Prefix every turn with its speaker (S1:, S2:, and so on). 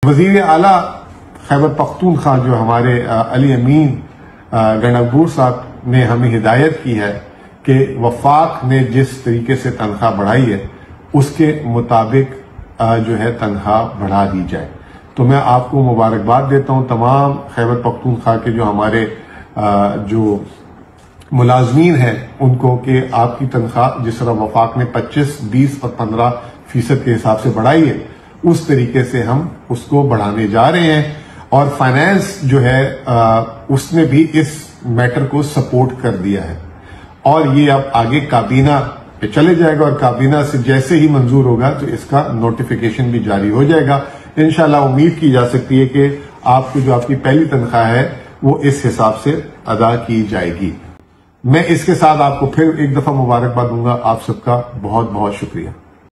S1: वजीर आला खैबर पख्तूनख्वा जो हमारे अली अमीन गणकबूर साहब ने हमें हिदायत की है कि वफाक ने जिस तरीके से तनख्वाह बढ़ाई है उसके मुताबिक जो है तनख्वाह बढ़ा दी जाए। तो मैं आपको मुबारकबाद देता हूं तमाम खैबर पख्तूनख्वा के जो हमारे जो मुलाजमीन हैं उनको कि आपकी तनख्वाह जिस तरह वफाक ने 25, 20 और 15% के हिसाब से बढ़ाई है उस तरीके से हम उसको बढ़ाने जा रहे हैं। और फाइनेंस जो है उसने भी इस मैटर को सपोर्ट कर दिया है और ये अब आगे काबीना पे चले जाएगा और काबीना से जैसे ही मंजूर होगा तो इसका नोटिफिकेशन भी जारी हो जाएगा। इंशाल्लाह उम्मीद की जा सकती है कि आपकी जो आपकी पहली तनख्वाह है वो इस हिसाब से अदा की जाएगी। मैं इसके साथ आपको फिर एक दफा मुबारकबाद दूंगा। आप सबका बहुत बहुत शुक्रिया।